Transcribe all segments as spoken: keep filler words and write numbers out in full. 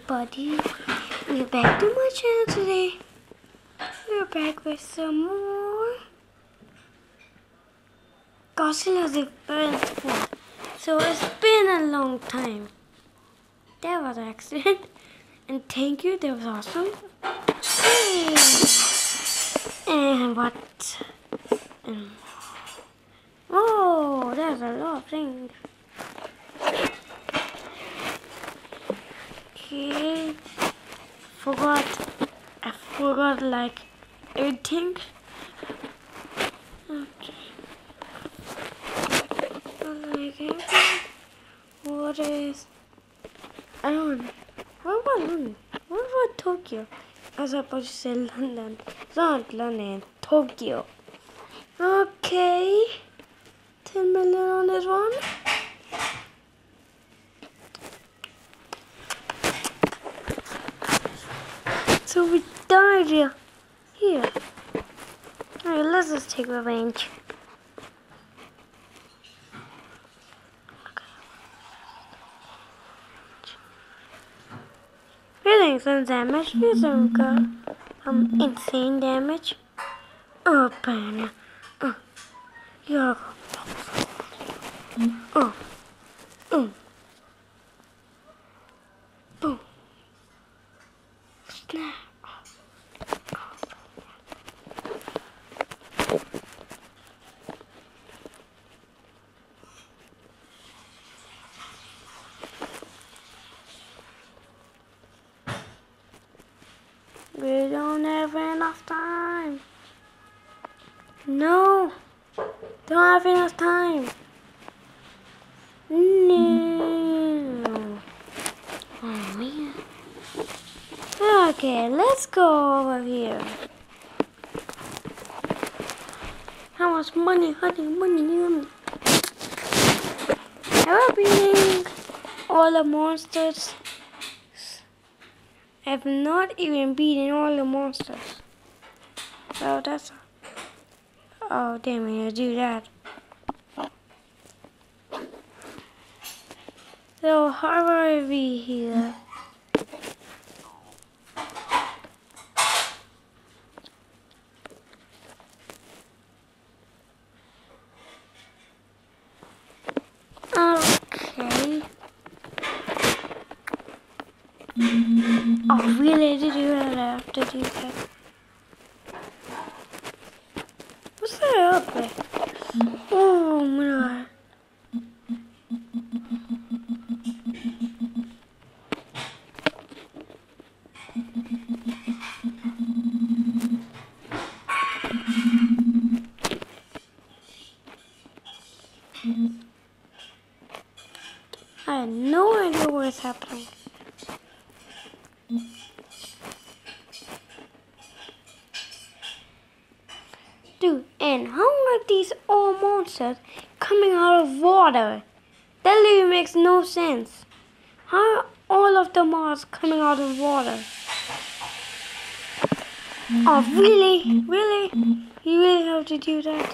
everybody, we're back to my channel today. We're back with some more Godzilla's Advanced Wars. So it's been a long time. That was an accident. And thank you, that was awesome. Hey. And what? Um, oh, there's a lot of things. Okay, forgot, I forgot like everything. Okay, like everything. What is, I don't know, what about London? What about Tokyo? I was supposed to say London. It's not London, Tokyo. Okay, ten million on this one. So we died here. Here. Alright, let's just take revenge. We're doing some damage. Here's some got um insane damage. Oh, banana. Oh, you gotta go. Oh. Oh. Boom. Snap. We don't have enough time. No, don't have enough time. No. Oh man. Okay, let's go over here. How much money, honey, money, money? I'm beating all the monsters. I've not even beaten all the monsters. So that's... Oh, damn it, I do that. So, how are we here? Okay. Oh, really? Did you really have to do that? What's that up there? Oh my god. I had no idea what's happening. Dude, and how are these all monsters coming out of water? That literally makes no sense. How are all of them are coming out of water? Oh, really? Really? You really have to do that?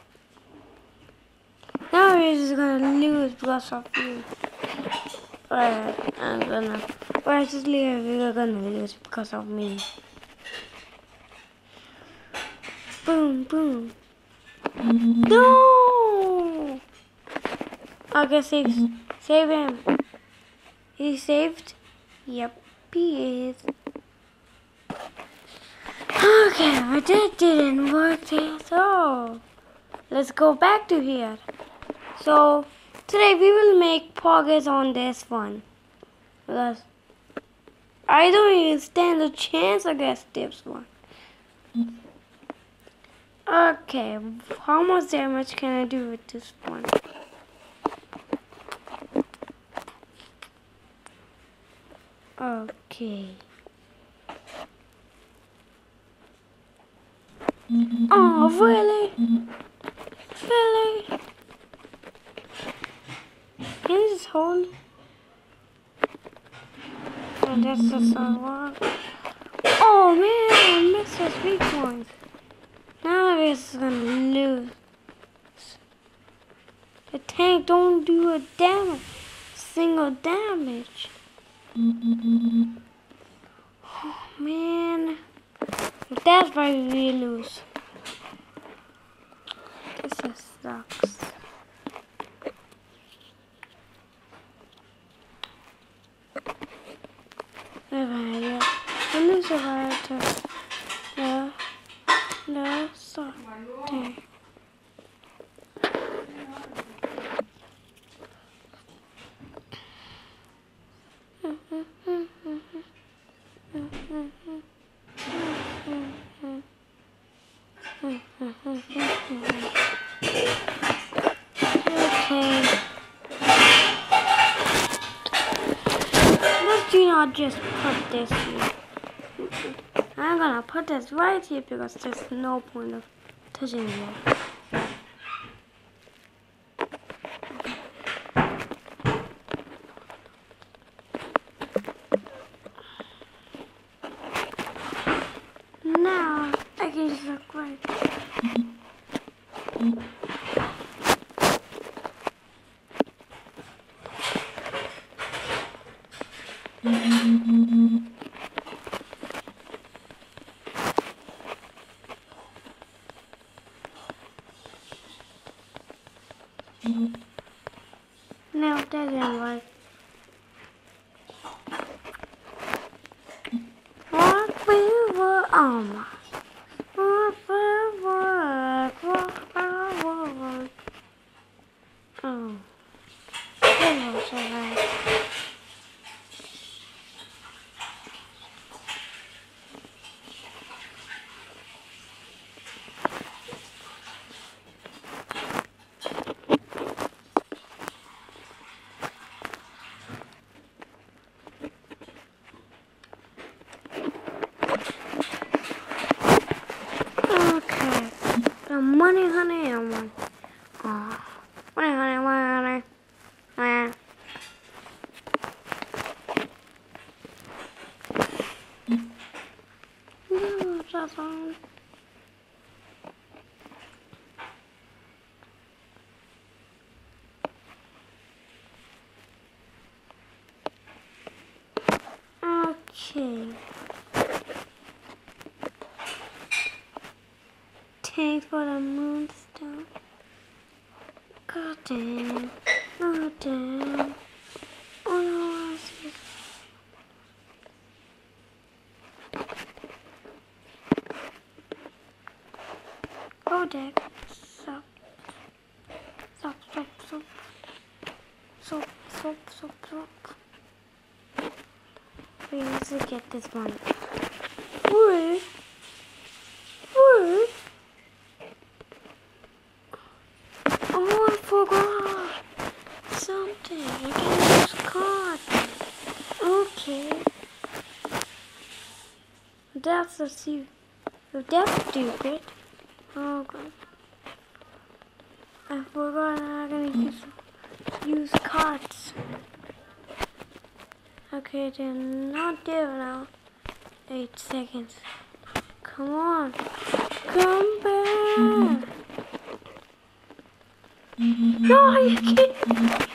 Now we're just gonna lose because of you. Alright, I'm gonna... We're just we're gonna lose because of me. Boom, boom. No! Okay, save, save him. Is he saved? Yep, he is. Okay, but that didn't work at all. Let's go back to here. So, today we will make progress on this one. Because I don't even stand a chance against this one. Okay, how much damage can I do with this one? Okay. Oh, really? Really? Can you just hold? Oh, that's just a lot. Oh man, I missed those weak ones. Now we're just gonna lose. The tank don't do a damage, single damage. Oh, man. That's why we lose. This just sucks. Never yet. We lose a writer. No. No. Stop. Dang. Okay. Let's do not just put this here. I'm gonna put this right here because there's no point of touching it. Now I can just look right. No, that didn't work. What we were on. What we were. What we were. Oh. Hello, Sarah. Okay. The money, honey, and one. Oh. Money, honey, money, honey. No, that's all. Okay. Thanks for the moonstone. God damn. Oh damn. Oh no, I see. Oh deck. Sup. Sup, sup, sup. Sup, sup, sup, sup. We need to get this one. Wait. Wait. Oh, I forgot something. I can use cards. Okay. That's a stupid. That's stupid. Oh god. I forgot I'm gonna use use cards. Okay, then not there now. Eight seconds. Come on. Come back. No, you can't.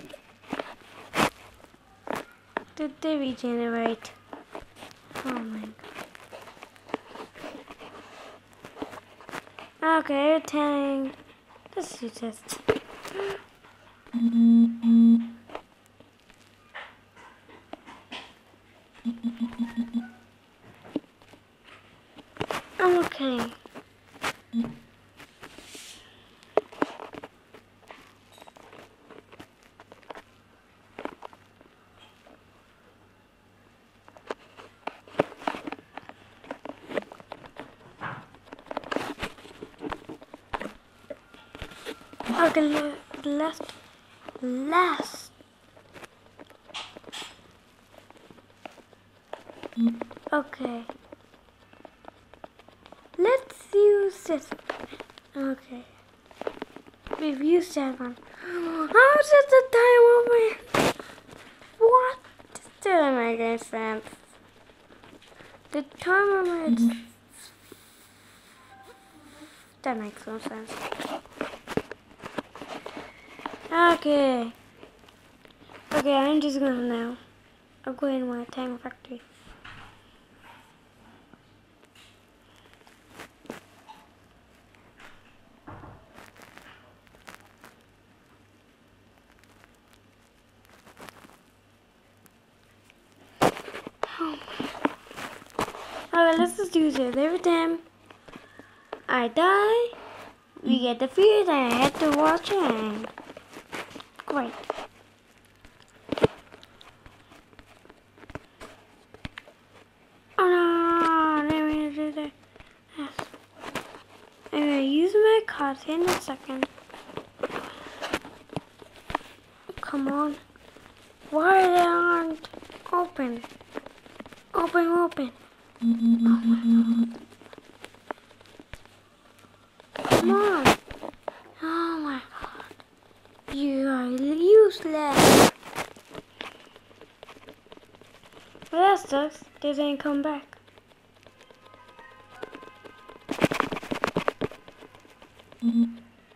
Did they regenerate? Oh my god. Okay, tank. Let's do this. Okay. Okay, last, last. Okay. Let's use this. Okay. We've used that one. How did the time over? What? This didn't make any sense. The timer made. That makes no sense. Okay. Okay, I'm just gonna now. I'll go in my tank factory. Alright, let's just do this. Every time I die, we get the feed and I have to watch it. And great. Oh no, let me do that. Yes. I'm gonna use my cards in a second. Come on. Why they aren't open? Open, open. Oh my god. Come on. Oh my god. You are useless. Well, that sucks. They didn't come back. Mm-hmm.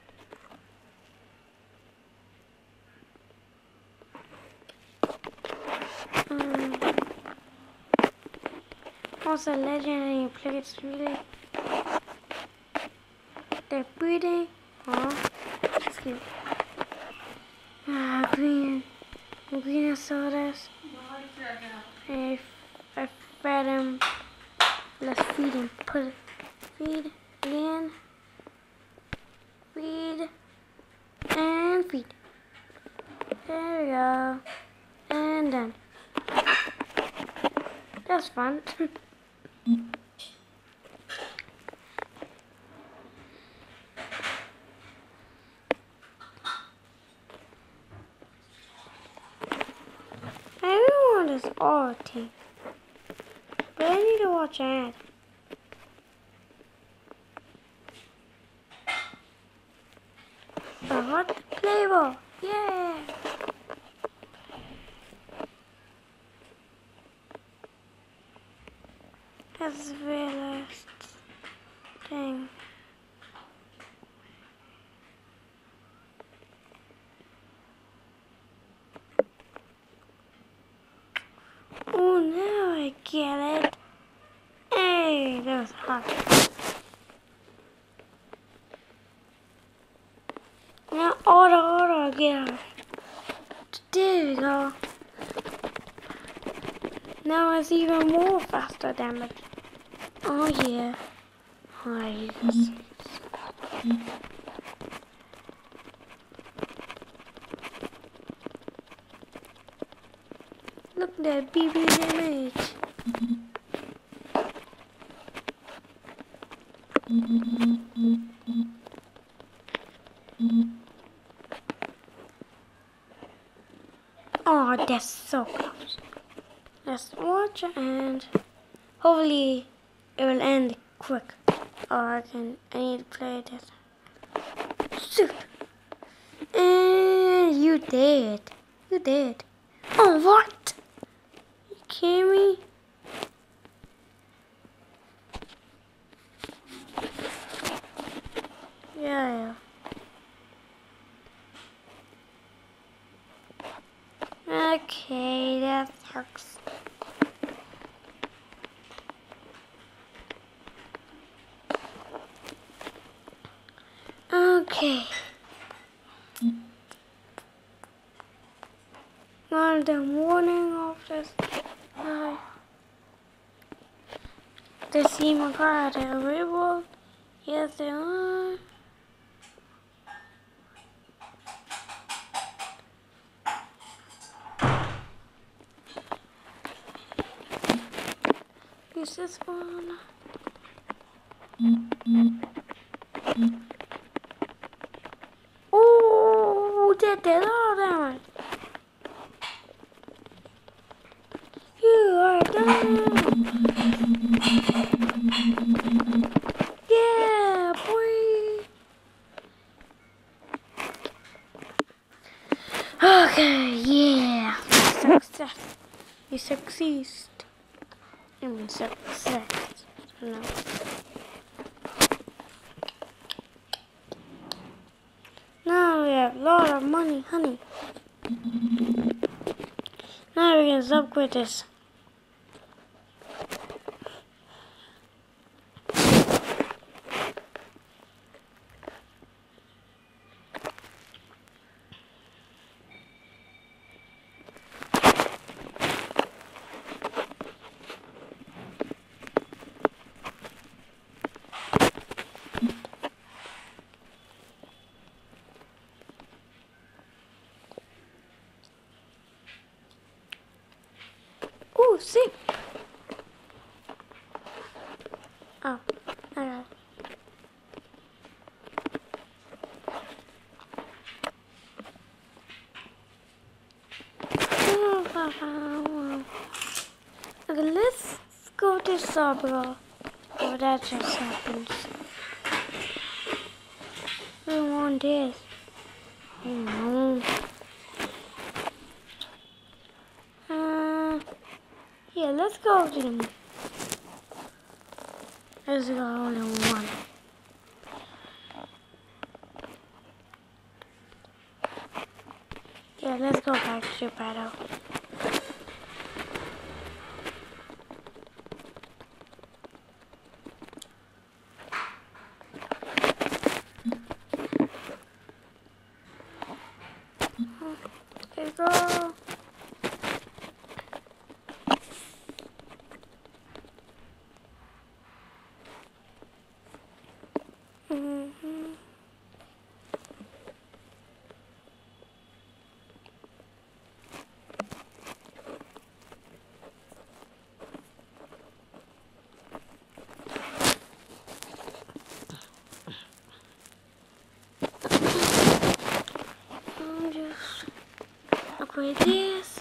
um, also, legendary plates really. They're pretty. Oh, that's cute. Ah, green. Green sodas. I, I fed him. Let's feed him. Put it. Feed. Again. Feed. And feed. There we go. And done. That's fun. Everyone is arty. But I need to watch ad. A hot flavor. Yeah. That's the very last thing. Oh, now I get it. Hey, that was hot. Now order, order, get out. There we go. Now it's even more faster damage. Oh yeah. Oh, yes. Look at that B B damage. Oh, that's so close. Let's watch and hopefully it will end quick. Or I can I need to play this. Shoot! And you did. You did. Oh, what? You kidding me? Yeah, yeah. Okay, that sucks. Okay. Now the morning of this. Uh, they see my card available. Yes, they are. Use this one. Oh, that did all damage. You are done. Yeah, boy. Okay, yeah. Success. You succeed. I mean success. No. Now we have a lot of money, honey. Now we can stop with this. Oh, see. Oh, alright. Okay, let's go to Sabra. Oh, that just happens. We want this. No. Uh, yeah, let's go to them. Let's go only one. Yeah, let's go back to battle. Let's go. Mm-hmm. I'm just upgrade this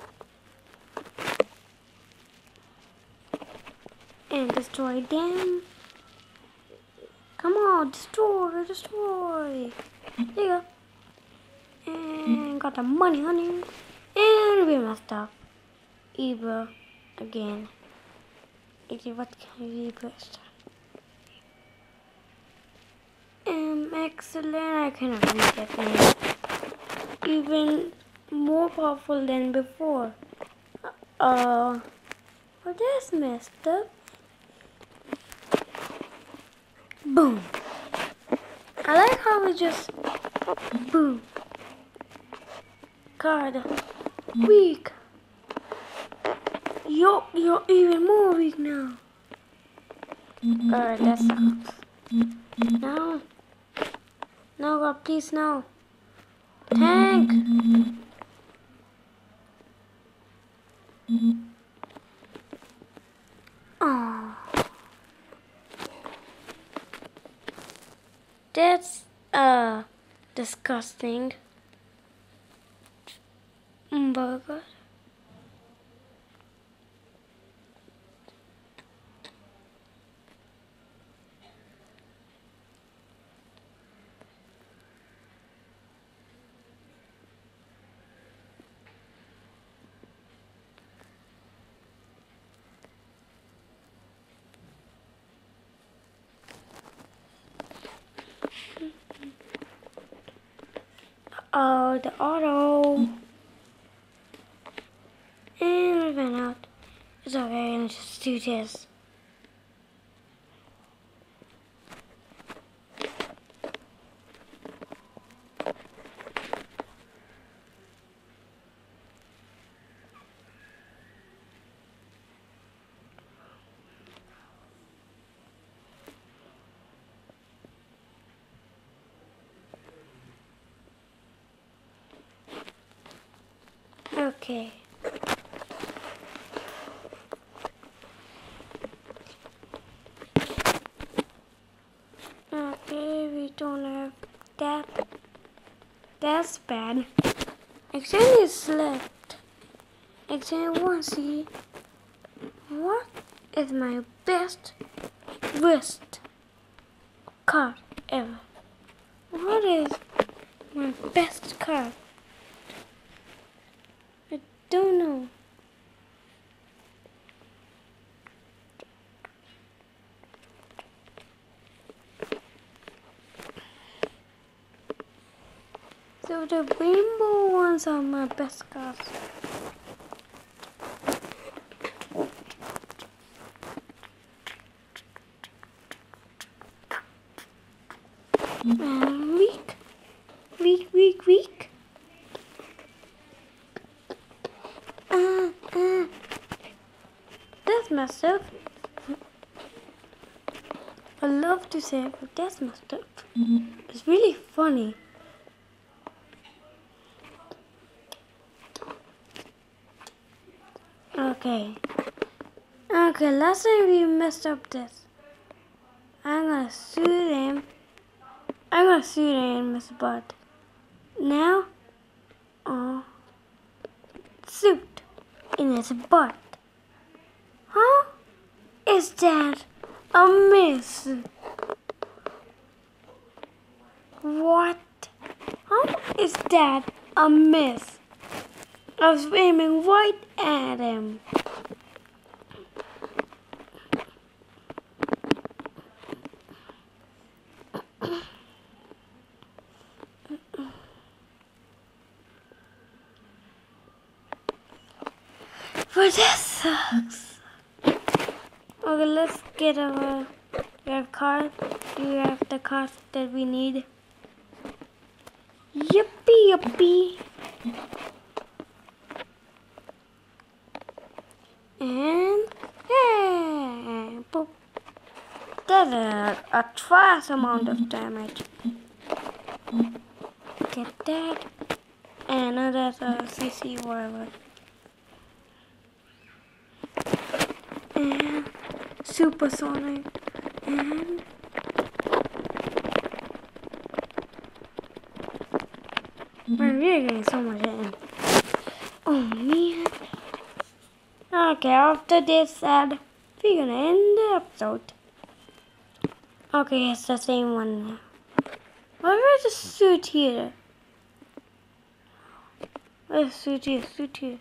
and destroy them. Come on, destroy, destroy. There you go. And got the money, honey. And we messed up. Eva again. Okay, what can we best? Um, excellent. I cannot read that name. Even more powerful than before. Uh, oh, that's messed up. Boom. I like how we just boom. Card weak. Yo, you're even more weak now. Alright, that sucks. No. No, God, please, no. Tank. Oh. That's, uh, disgusting. Burger. Oh, the auto. And we ran out. It's okay, let's just do this. Okay. Okay, we don't have that. That's bad. Actually, slept. Actually, want to see what is my best wrist card ever. What is my best card? I don't know. So the rainbow ones are my best cards. And weak. Weak, weak, weak. Uh, uh. That's messed up. I love to say it, but that's messed up. It's really funny. Okay. Okay, last time we messed up this. I'm gonna shoot him. I'm gonna shoot him in his butt. Now, uh, shoot in his butt. Huh? Is that a miss? What? How is that a miss? I was aiming right at him. But that sucks. Okay, let's get our, our card. Do you have the cards that we need? Yippee yippee. And yeah, boop. That's a, a twice amount of damage. Get that. And another uh, C C whatever. And supersonic. And I'm really getting so much in. Oh man. Okay, after this sad, we're gonna end the episode. Okay, it's the same one now. Why is the suit here? Where's suit here? Suit here.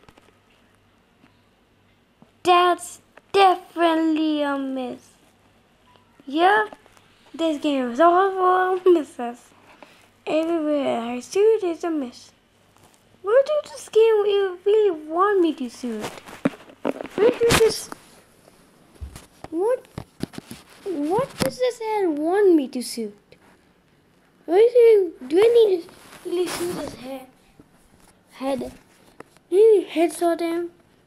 That's definitely a miss. Yeah, this game is all full of misses. Everywhere I shoot is a miss. Where do this game really want me to shoot? Where do this... What? What does this head want me to shoot? Where do, you, do I need to really shoot this head? Head? Any headshot him?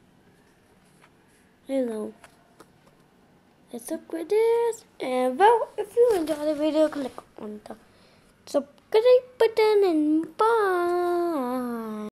Hello. Let's upgrade this. And well, if you enjoyed the video, click on the subscribe button and bye.